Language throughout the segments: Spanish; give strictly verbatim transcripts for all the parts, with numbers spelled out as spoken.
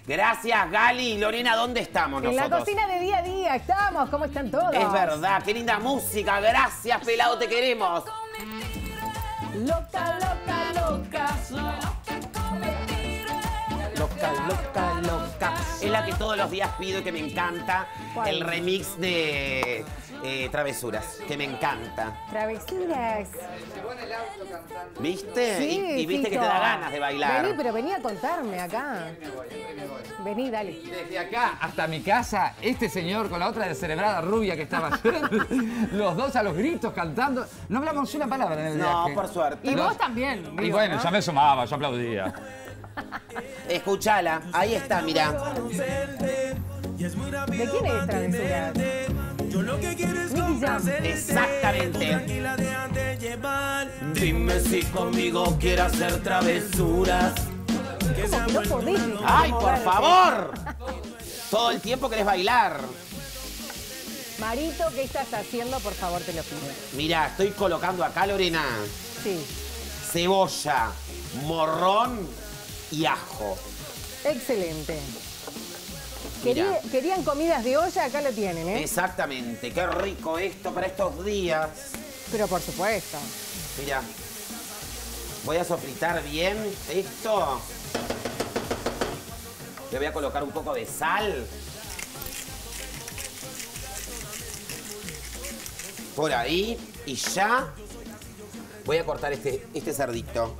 Gracias, Gali. Lorena, ¿dónde estamos nosotros? En la cocina de día a día estamos. ¿Cómo están todos? Es verdad, qué linda música. Gracias, pelado, te queremos. Loca, loca, loca. Loca, loca, loca. Es la que todos los días pido y que me encanta. ¿Cuál? El remix de eh, Travesuras, que me encanta. Travesuras. ¿Viste? Sí, y, y viste Fito. que te da ganas de bailar. Vení, pero vení a contarme acá. Vení, dale. Desde acá hasta mi casa, este señor con la otra descerebrada rubia que estaba ayer, los dos a los gritos cantando. No hablamos una palabra en el No, viaje. por suerte. Y Los- vos también. Y digo, bueno, ¿no? ya me sumaba, yo aplaudía. Escuchala, ahí está, mirá. ¿De quién es Travesuras? Nicky Jam. Exactamente. Dime si conmigo quiere hacer travesuras. ¿Cómo que no podés? ¡Ay, por moverte? favor! Todo el tiempo querés bailar. Marito, ¿qué estás haciendo? Por favor, te lo pido. Mirá, estoy colocando acá, Lorena, Sí. cebolla, morrón y ajo. Excelente. Mirá. Querí- querían comidas de olla, acá lo tienen, ¿eh? Exactamente, qué rico esto para estos días. Pero por supuesto. Mirá, voy a sofritar bien esto. Le voy a colocar un poco de sal. Por ahí. Y ya voy a cortar este, este cerdito.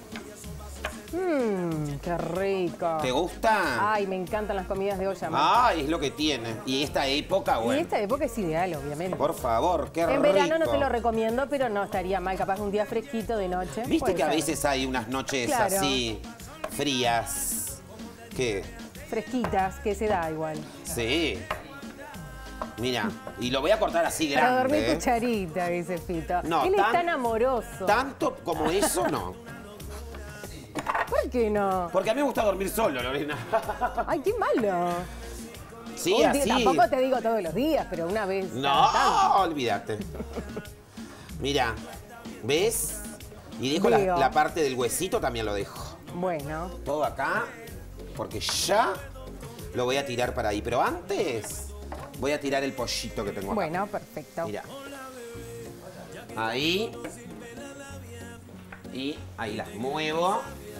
Mmm, qué rico. ¿Te gusta? Ay, me encantan las comidas de olla. Mar. Ay, es lo que tiene. Y esta época, Y bueno. esta época es ideal, obviamente. Por favor, qué rico. En verano no te lo recomiendo, pero no estaría mal. Capaz un día fresquito de noche. ¿Viste puede que a ser. veces hay unas noches Claro. así frías? ¿Qué? Fresquitas, que se da igual. Sí. Mira, y lo voy a cortar así Para dormir grande. ¿eh? cucharita, dice Fito. No, Él tan- es tan amoroso. Tanto como eso, no. ¿Por qué no? Porque a mí me gusta dormir solo, Lorena. Ay, qué malo. Sí, Un día- así. Tampoco te digo todos los días, pero una vez. cada tanto. No, olvídate. Mira, ¿ves? Y dejo la, Veo. la parte del huesito, también lo dejo. Bueno, Todo acá, porque ya lo voy a tirar para ahí. Pero antes voy a tirar el pollito que tengo acá. bueno, perfecto. Mira. Ahí. Y ahí las muevo.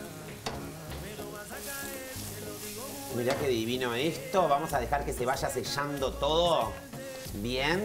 Mirá qué divino esto. Vamos a dejar que se vaya sellando todo bien.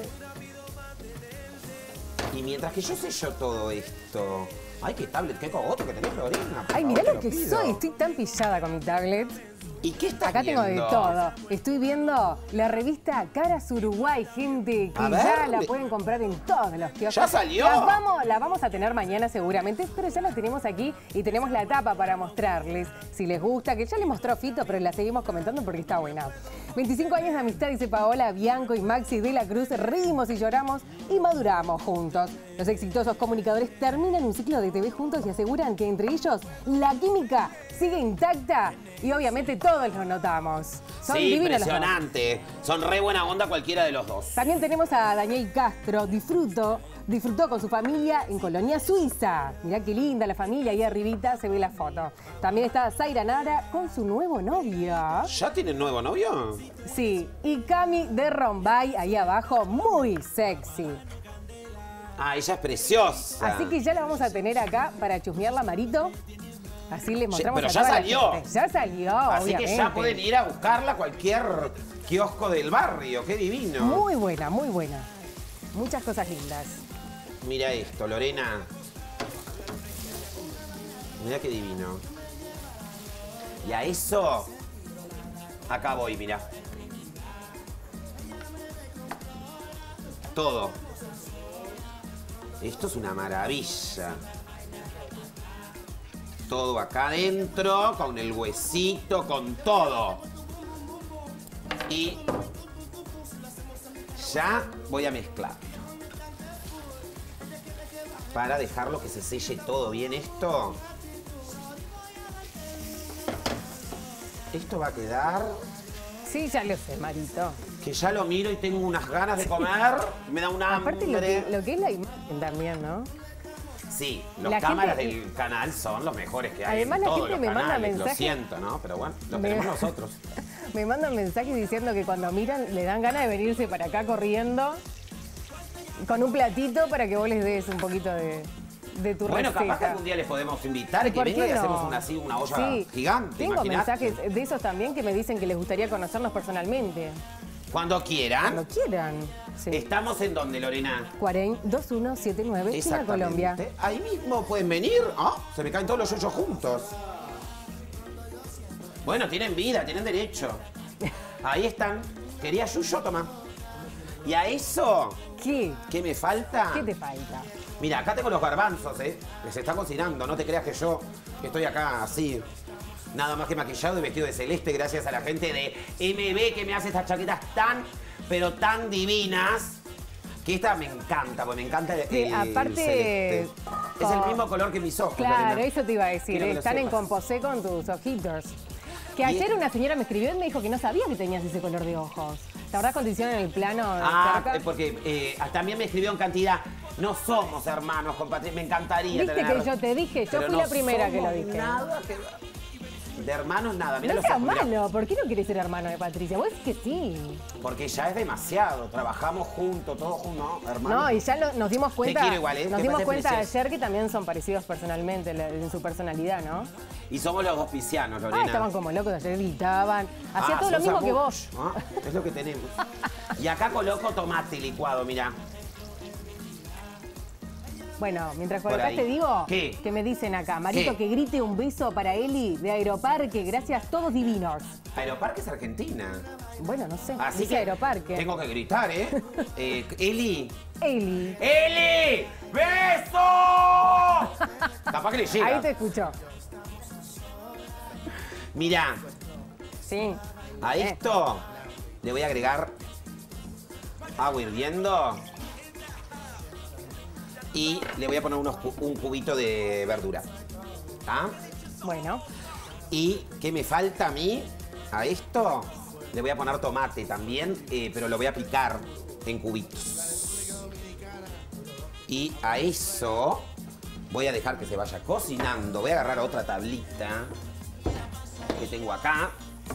Y mientras que yo sello todo esto... Ay, qué tablet, qué cogote que tenés, Lorena. por Ay, favor, mirá te lo que pido. soy. Estoy tan pillada con mi tablet. ¿Y qué estás Acá tengo de viendo? todo. Estoy viendo la revista Caras Uruguay, gente, que A ver, ya la le- pueden comprar en todos los kioscos. ¡Ya salió! La vamos, la vamos a tener mañana seguramente, pero ya la tenemos aquí y tenemos la tapa para mostrarles. Si les gusta, que ya les mostró Fito, pero la seguimos comentando porque está buena. veinticinco años de amistad, dice Paola, Bianco y Maxi de la Cruz. Rimos y lloramos y maduramos juntos. Los exitosos comunicadores terminan un ciclo de T V juntos y aseguran que entre ellos la química sigue intacta y obviamente todos lo notamos. Son Sí, divinos los dos. impresionante. Son re buena onda cualquiera de los dos. También tenemos a Daniel Castro, disfruto, disfrutó con su familia en Colonia Suiza. Mirá qué linda la familia, ahí arribita se ve la foto. También está Zaira Nara con su nuevo novio. ¿Ya tienen nuevo novio? Sí, y Cami de Rombay, ahí abajo, muy sexy. Ah, ella es preciosa. Así que ya la vamos a tener acá para chusmearla, Marito. Así les mostramos pero a ya toda la salió. gente. Ya salió, Así obviamente. que ya pueden ir a buscarla a cualquier kiosco del barrio. Qué divino. Muy buena, muy buena. Muchas cosas lindas. Mira esto, Lorena. Mira qué divino. Y a eso, acá voy, mira. Todo. Esto es una maravilla. Todo acá adentro, con el huesito, con todo. Y ya voy a mezclar. Para dejarlo que se selle todo bien esto. Esto va a quedar... Sí, ya lo sé, Marito. Que ya lo miro y tengo unas ganas de comer. Me da un hambre. Aparte lo que, lo que es la imagen también, ¿no? Sí, los La cámaras gente- del canal son los mejores que hay Además, en la todos gente los me manda canales. Lo mensajes- siento, ¿no? Pero bueno, lo Me- tenemos nosotros. Me mandan mensajes diciendo que cuando miran le dan ganas de venirse para acá corriendo con un platito para que vos les des un poquito de, de tu Bueno, receta. capaz que algún día les podemos invitar y que ¿Por vengan qué y no? hacemos una, así, una olla Sí. gigante. Tengo imaginate. mensajes de esos también que me dicen que les gustaría conocernos personalmente. Cuando quieran. Cuando quieran. Sí. Estamos en donde, Lorena. cuarenta, veintiuno setenta y nueve, China, Exactamente. Colombia. Ahí mismo pueden venir. Ah, se me caen todos los yuyos juntos. Bueno, tienen vida, tienen derecho. Ahí están. Quería yuyo, toma. Y a eso, ¿Qué? ¿qué me falta? ¿Qué te falta? Mira, acá tengo los garbanzos, ¿eh? Les está cocinando. No te creas que yo estoy acá así, nada más que maquillado y vestido de celeste, gracias a la gente de M B que me hace estas chaquetas tan, pero tan divinas. Que esta me encanta, porque me encanta el, Sí, el aparte, celeste. Es con- el mismo color que mis ojos, Claro, Lorena. eso te iba a decir. Quiero que lo Están en sepas. composé con tus ojitos. Que Y ayer es- una señora me escribió y me dijo que no sabía que tenías ese color de ojos. ¿Te acordás cuando hicieron el plano de Ah, cerca? eh, porque eh, también me escribió en cantidad. No somos hermanos, compadre. Me encantaría Viste tener- que yo te dije, yo Pero fui no la primera que lo somos dije. Nada que- De hermanos, nada. Mira No los seas ojos, mirá. malo, ¿por qué no quieres ser hermano de Patricia? Vos decís que sí. Porque ya es demasiado. Trabajamos juntos, todos juntos, ¿no, hermano? No, y ya lo- nos dimos cuenta, quiero igual, ¿eh? nos Que dimos parece cuenta precioso. ayer que también son parecidos personalmente, la- en su personalidad, ¿no? Y somos los dos piscianos, Lorena. Ah, estaban como locos, ayer gritaban. Hacía Ah, todo lo sos mismo que amor. vos. Ah, es lo que tenemos. Y acá coloco tomate licuado, mirá. Bueno, mientras Por colocás ahí. te digo ¿Qué? que me dicen acá, Marito, ¿Qué? que grite un beso para Eli de Aeroparque, gracias, todos divinos. Aeroparque es Argentina. Bueno, no sé, Así dice que Aeroparque. tengo que gritar, ¿eh? eh Eli. Eli, ¡Eli! ¡Beso! Capaz que le llega. ahí te escucho. Mirá, Sí. a Eh, esto le voy a agregar agua hirviendo y le voy a poner unos cu- un cubito de verdura. ¿Ah? Bueno, ¿Y qué me falta a mí? A esto le voy a poner tomate también, eh, pero lo voy a picar en cubitos. Y a eso voy a dejar que se vaya cocinando. Voy a agarrar otra tablita que tengo acá.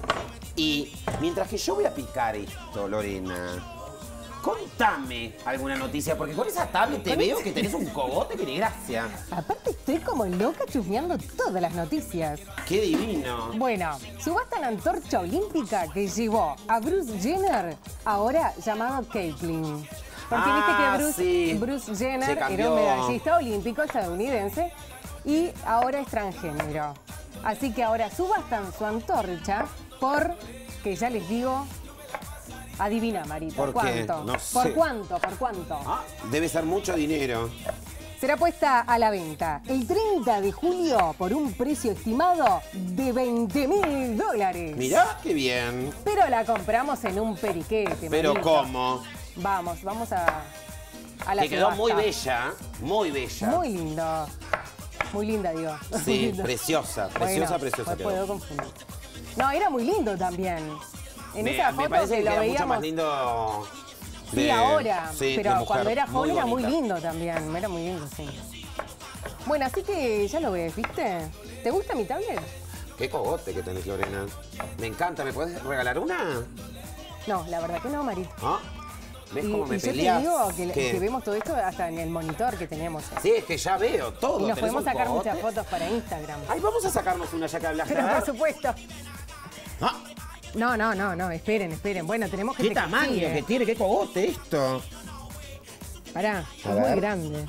Y mientras que yo voy a picar esto, Lorena, contame alguna noticia, porque con esa tablet te Con veo esa- que tenés un cogote que ni gracia. aparte estoy como loca chusmeando todas las noticias. ¡Qué divino! Bueno, subastan antorcha olímpica que llevó a Bruce Jenner, ahora llamado Caitlyn. Porque Ah, viste que Bruce, sí. Bruce Se Jenner era cambió. un medallista olímpico estadounidense y ahora es transgénero. Así que ahora subastan su antorcha por, que ya les digo, adivina, Marito, ¿Por qué? ¿cuánto? No sé. ¿Por cuánto? ¿Por cuánto? Ah, debe ser mucho dinero. Será puesta a la venta el treinta de julio por un precio estimado de veinte mil dólares. Mirá, qué bien. Pero la compramos en un periquete. Pero Marito. ¿cómo? Vamos, vamos a, a la Que quedó subasta. muy bella, muy bella. Muy lindo. Muy linda, digo. Muy Sí, lindo. preciosa, preciosa, Bueno, preciosa pues quedó. puedo confundir. No, era muy lindo también. En me, esa me foto parece que que lo queda mucho veíamos. más lindo. Sí, de- ahora. sí, de pero mujer, cuando era joven era muy bonita. lindo también. Era muy lindo, sí. Bueno, así que ya lo ves, ¿viste? ¿Te gusta mi tablet? Qué cogote que tenés, Lorena. Me encanta, ¿me puedes regalar una? No, la verdad que no, Marito. ¿Ah? ¿Ves Y, cómo me y yo peleas? te digo que, ¿Qué? que vemos todo esto hasta en el monitor que tenemos. Sí, es que ya veo todo. Y nos ¿Tenés podemos un sacar cogote? muchas fotos para Instagram. Ay, vamos a sacarnos una ya que hablaste. Pero A ver. por supuesto. Ah, No, no, no, no, esperen, esperen. Bueno, tenemos que ¿Qué tamaño que tiene? ¿Qué cogote esto? Pará, A es muy ver. grande.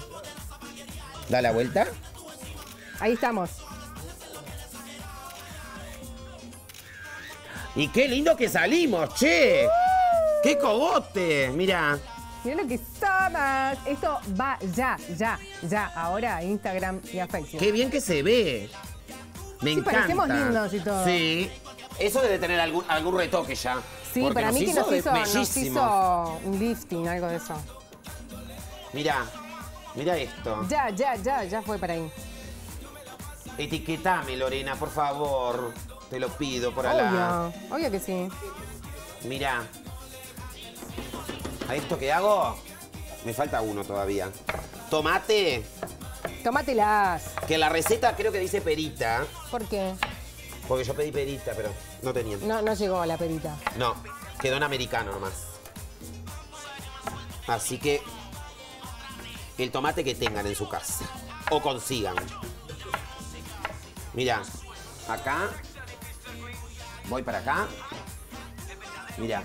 Da la vuelta. Ahí estamos. Y qué lindo que salimos, che. ¡Qué cogote! Mira. Mirá lo que somos. Esto va ya, ya, ya. Ahora a Instagram y a Facebook. Qué bien que se ve. Me Sí, encanta. parecemos lindos y todo. Sí. Eso debe tener algún, algún retoque ya. Sí, porque para mí que nos de- hizo, nos bellísimos. hizo un lifting, algo de eso. Mirá, mirá esto. Ya, ya, ya, ya fue para ahí. Etiquetame, Lorena, por favor. Te lo pido por alá. Obvio, obvio que sí. Mirá. ¿A esto qué hago? Me falta uno todavía. Tomate. Tómatelas. Que la receta creo que dice perita. ¿Por qué? Porque yo pedí perita, pero no tenían. No, no llegó la perita. No, quedó en americano nomás. Así que el tomate que tengan en su casa. O consigan. Mira, acá. Voy para acá. Mira.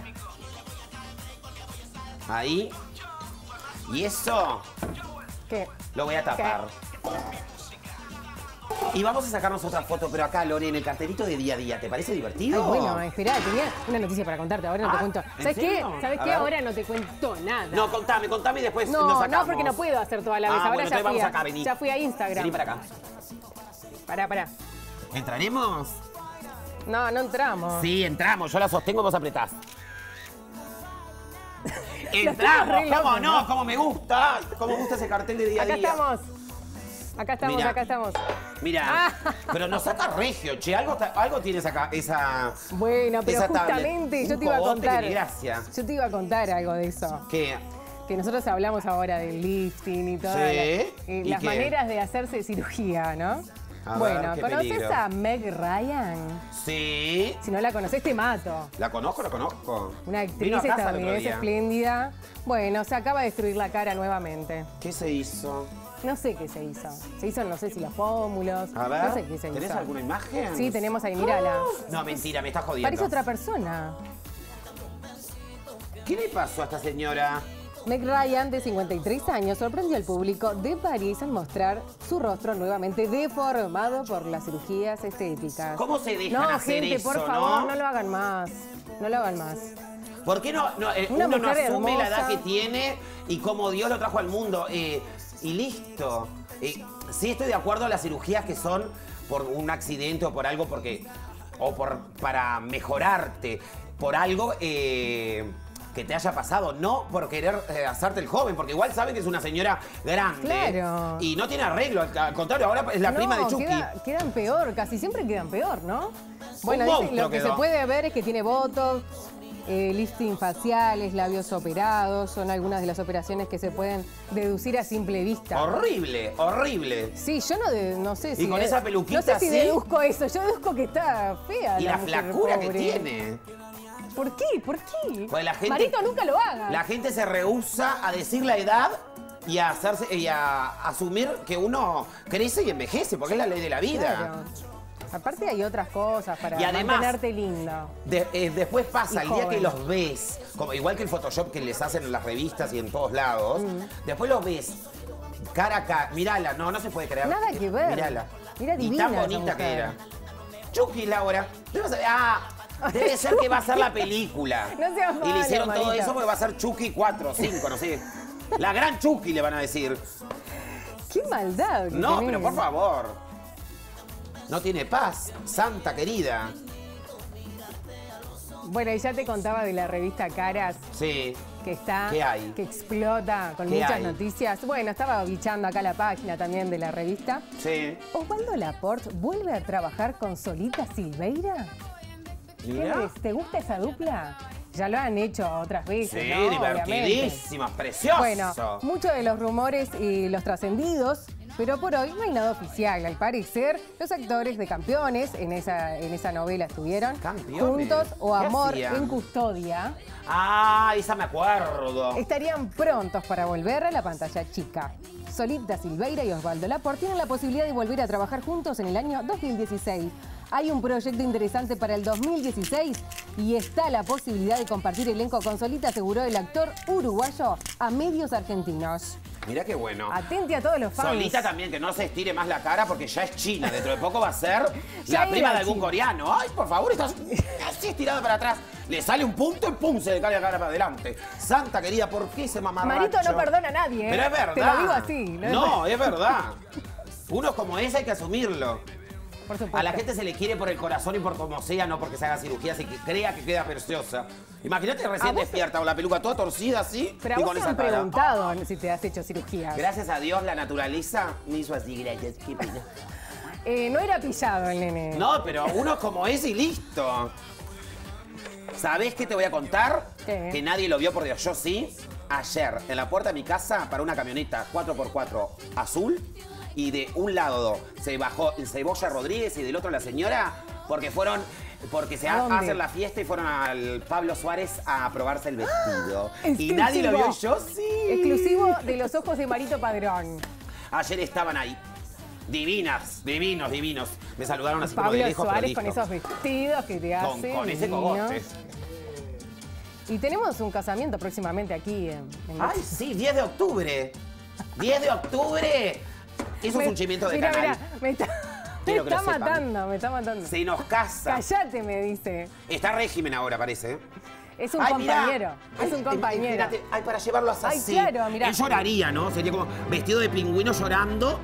Ahí. Y eso ¿Qué? lo voy a tapar. Y vamos a sacarnos otra foto, pero acá, Lore, en el cartelito de día a día. ¿Te parece divertido? Ay, bueno, esperá, tenía una noticia para contarte, ahora no te Ah, cuento. ¿en ¿Sabes qué? serio? ¿Sabes A qué? ver. Ahora no te cuento nada. No, contame, contame y después nos no, sacamos. no, porque no puedo hacer toda la vez. Ah, ahora bueno, ya, entonces fui vamos a, acá, vení. ya fui a Instagram. Vení para acá. Pará, pará. ¿Entraremos? No, no entramos. Sí, entramos. Yo la sostengo y vos apretás. estás ¡Entramos! re loco, ¿Cómo no? ¿no? ¿Cómo me gusta? ¿Cómo me gusta ese cartel de día a Acá día? estamos. Acá estamos, Mirá. acá estamos. Mira, Ah. pero nos saca regio, che. Algo, ta- algo tienes acá, esa... Bueno, pero esa tablet. justamente Un yo te iba a cogote que contar. ni gracia. Yo te iba a contar algo de eso. ¿Qué? Que nosotros hablamos ahora del lifting y todas Sí, las, eh, ¿y las qué? maneras de hacerse cirugía, ¿no? A bueno, ver, qué ¿conoces peligro. a Meg Ryan? Sí. Si no la conoces, te mato. ¿La conozco? ¿La conozco? Una Vino actriz a casa el otro estadounidense día. espléndida. Bueno, se acaba de destruir la cara nuevamente. ¿Qué se hizo? No sé qué se hizo. Se hizo, no sé si los pómulos. A ver, no sé qué se ¿tenés hizo. alguna imagen? Sí, tenemos ahí, mírala. No, mentira, me estás jodiendo. Parece otra persona. ¿Qué le pasó a esta señora? Meg Ryan, de cincuenta y tres años, sorprendió al público de París al mostrar su rostro nuevamente deformado por las cirugías estéticas. ¿Cómo se dejan no, hacer gente, eso, por no? favor, no lo hagan más. No lo hagan más. ¿Por qué no, no, eh, Una uno no mujer asume la edad hermosa. que tiene y cómo Dios lo trajo al mundo? Eh, y listo. Eh, sí estoy de acuerdo a las cirugías que son por un accidente o por algo porque... O por, para mejorarte por algo eh, que te haya pasado. No por querer eh, hacerte el joven, porque igual saben que es una señora grande. Claro. Y no tiene arreglo. Al, al contrario, ahora es la No, prima de Chucky. queda- quedan peor, casi siempre quedan peor, ¿no? Bueno, monstruo dice, lo que quedó. se puede ver es que tiene botox, eh, lifting faciales, labios operados, son algunas de las operaciones que se pueden deducir a simple vista. Horrible, horrible. Sí, yo no, de- no sé si... con de- esa peluquita No sé si así. deduzco eso, yo deduzco que está fea Y la, mujer flacura que pobre. tiene. ¿Por qué? ¿Por qué? Pues la gente- Marito, nunca lo haga. La gente se rehúsa a decir la edad y a hacerse y a asumir que uno crece y envejece, porque es la ley de la vida. Claro. Aparte hay otras cosas para Y además- mantenerte lindo. De- eh, después pasa, Y el día que joven. los ves, como, igual que el Photoshop que les hacen en las revistas y en todos lados, Mm. después los ves cara a cara. Mirala, no, no se puede creer. Nada que ver. Mirala. Mira y divina tan esa bonita que mujer. era. Chucky, Laura. ¿Dónde vas a- Ah, debe ser que va a ser la película. No seas Y mala, le hicieron todo Marita. eso porque va a ser Chucky cuatro o cinco, no sé. La gran Chucky le van a decir. ¡Qué maldad! que No, tenés. pero por favor. No tiene paz, santa querida. Bueno, y ya te contaba de la revista Caras, Sí. que está, ¿Qué hay? que explota con ¿Qué muchas hay? noticias. Bueno, estaba bichando acá la página también de la revista. Sí. Osvaldo Laporte vuelve a trabajar con Solita Silveira. ¿Qué Mira. ves? ¿Te gusta esa dupla? Ya lo han hecho otras veces, Sí, ¿no? Obviamente. divertidísima, precioso. Bueno, muchos de los rumores y los trascendidos, pero por hoy no hay nada oficial. Al parecer, los actores de Campeones en esa, en esa novela estuvieron Campeones. juntos o ¿Qué Amor hacían? en Custodia. Ah, esa me acuerdo. Estarían prontos para volver a la pantalla chica. Solita Silveira y Osvaldo Laporte tienen la posibilidad de volver a trabajar juntos en el año dos mil dieciséis. Hay un proyecto interesante para el dos mil dieciséis y está la posibilidad de compartir elenco con Solita, aseguró el actor uruguayo a medios argentinos. Mira qué bueno. Atente a todos los fans. Solita también, que no se estire más la cara porque ya es china. Dentro de poco va a ser Ya la era prima de algún china. coreano. Ay, por favor, estás así estirada para atrás. Le sale un punto y pum, se le cae la cara para adelante. Santa querida, ¿por qué ese mamarracho? Marito no perdona a nadie, ¿eh? Pero es verdad. Te lo digo así. No, No, es verdad. Uno como ese hay que asumirlo. Por supuesto. A la gente se le quiere por el corazón y por como sea, no porque se haga cirugía, se que crea que queda preciosa. Imagínate ¿A recién vos? despierta con la peluca toda torcida así Pero a y vos con te esa han cara. preguntado si te has hecho cirugías. Gracias a Dios la naturaleza me hizo así, gracias. Qué pena. Eh, no era pillado el nene. No, pero uno como ese y listo. ¿Sabés qué te voy a contar? ¿Qué? Que nadie lo vio, por Dios, yo sí. Ayer, en la puerta de mi casa, para una camioneta cuatro por cuatro azul, y de un lado se bajó el Cebolla Rodríguez y del otro la señora, porque fueron... Porque se ha- hacen la fiesta y fueron al Pablo Suárez a probarse el vestido. Y nadie lo vio y yo sí. Exclusivo de los ojos de Marito Padrón. Ayer estaban ahí. Divinas, divinos, divinos. Me saludaron así como de Pablo lejos, Suárez prolijo. con esos vestidos que te Con, hacen con ese divinos. cogote. Y tenemos un casamiento próximamente aquí en, en Ay, sí, diez de octubre. diez de octubre. Eso es un chimiento de mira, canal. Mira, me está, me Quiero que lo está sepan. matando, me está matando. Se nos casa. Cállate, me dice. Está régimen ahora, parece. Es un Ay, mirá. compañero, Ay, es un compañero. Espérate, ay, para llevarlo así. Ay, claro, mirá. Él lloraría, ¿no? Sería como vestido de pingüino llorando.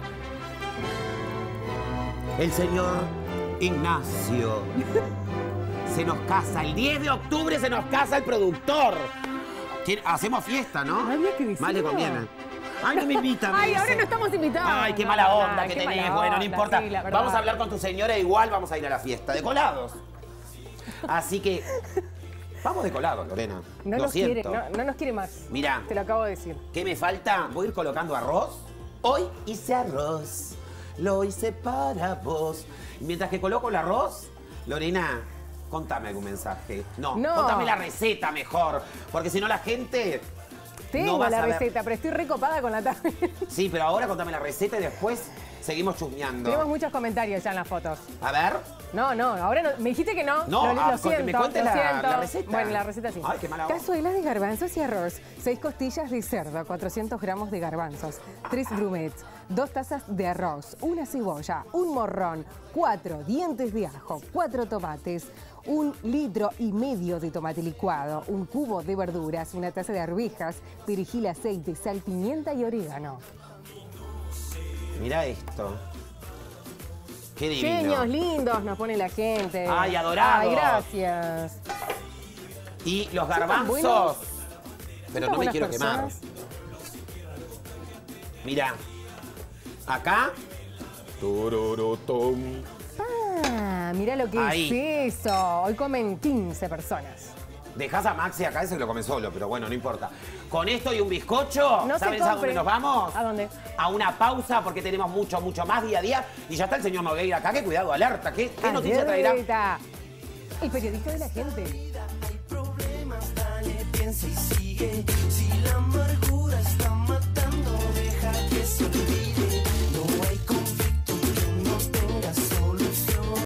El señor Ignacio. Se nos casa. El diez de octubre se nos casa el productor. ¿Quiere- Hacemos fiesta, ¿no? Había que decirlo. Más le conviene. Ay, no me invitan. Ay, me ahora dice. no estamos invitados. Ay, qué mala onda Ay, que qué tenés. mala Bueno, no onda, importa. sí, la verdad. Vamos a hablar con tu señora, igual vamos a ir a la fiesta. De colados. Así que. Vamos de colados, Lorena. No Lo nos quiere, siento. no, no nos quiere más. Mirá. Te lo acabo de decir. ¿Qué me falta? Voy a ir colocando arroz. Hoy hice arroz. Lo hice para vos. Mientras que coloco el arroz, Lorena, contame algún mensaje. No, No. contame la receta mejor. Porque si no la gente. Tengo no va a la saber. receta, pero estoy recopada con la tarde. Sí, pero ahora contame la receta y después seguimos chusmeando. Tenemos muchos comentarios ya en las fotos. A ver. No, no, ahora no. Me dijiste que no. No, lo, ah, lo con que siento, me cuentes lo la- siento. la receta. Bueno, la receta sí. Ay, qué mala onda. Cazuelas de garbanzos y arroz. seis costillas de cerdo, cuatrocientos gramos de garbanzos. tres grumets. dos tazas de arroz. Una cebolla. Un morrón. cuatro dientes de ajo. cuatro tomates. Un litro y medio de tomate licuado. Un cubo de verduras. Una taza de arvejas. Perejil, aceite, sal, pimienta y orégano. Mira esto. Qué divino. Genios lindos nos pone la gente. Ay, adorados. Ay, gracias. Y los tan garbanzos. buenos. Pero tan no me buenas quiero personas. quemar. Mira. Acá. Tururutум. Ah, mira lo que Ahí. es eso. Hoy comen quince personas. Dejás a Maxi acá, ese lo come solo, pero bueno, no importa. Con esto y un bizcocho, No se ¿sabes a dónde compre. nos vamos? ¿A dónde? A una pausa porque tenemos mucho, mucho más día a día. Y ya está el señor Nogueira acá, que cuidado, alerta. ¿Qué, qué noticia traerá? Alerta. El periodista de la gente. Hay problemas, dale, piensa y sigue.